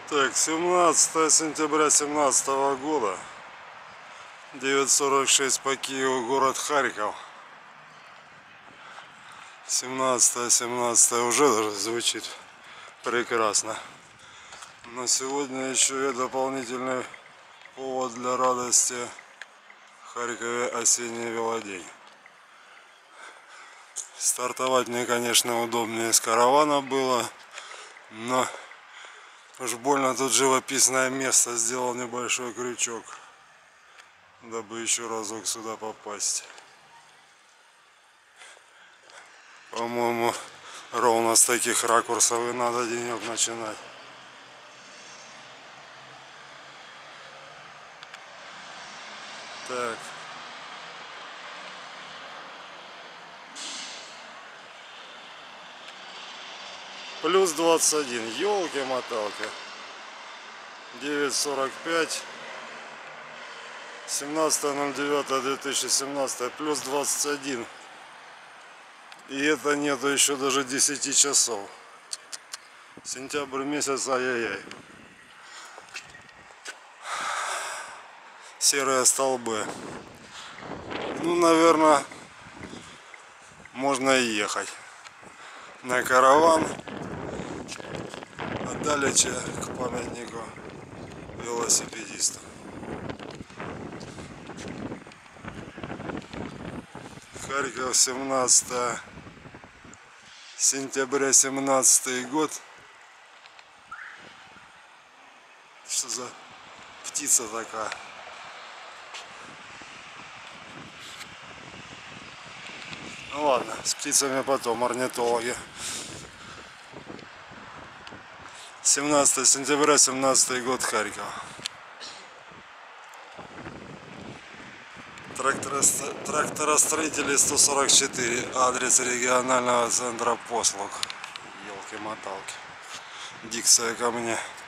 Так, 17 сентября 2017 года, 9:46 по Киеву, город Харьков. 17 уже даже звучит прекрасно. Но сегодня еще и дополнительный повод для радости. В Харькове осенний велодень. Стартовать мне, конечно, удобнее с каравана было, но уж больно тут живописное место. Сделал небольшой крючок, дабы еще разок сюда попасть. По-моему, ровно с таких ракурсов и надо денек начинать. Так. Плюс 21. Ёлки-моталки. 9:45. 17.09.2017. Плюс 21. И это нету еще даже 10 часов. Сентябрь месяц, ай-яй-яй. Серые столбы. Ну, наверное, можно и ехать на караван. А далече к памятнику велосипедистам. Харьков, 17 сентября 2017 год. Что за птица такая? Ну ладно, с птицами потом, орнитологи. 17 сентября 2017 год, Харьков. Тракторостроителей 144, адрес регионального центра послуг. Елки-моталки. Дикция ко мне.